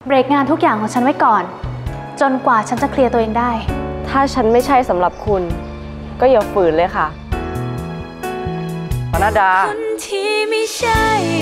เบรกงานทุกอย่างของฉันไว้ก่อนจนกว่าฉันจะเคลียร์ตัวเองได้ถ้าฉันไม่ใช่สำหรับคุณก็อย่าฝืนเลยค่ะปนัดดาคนที่ไม่ใช่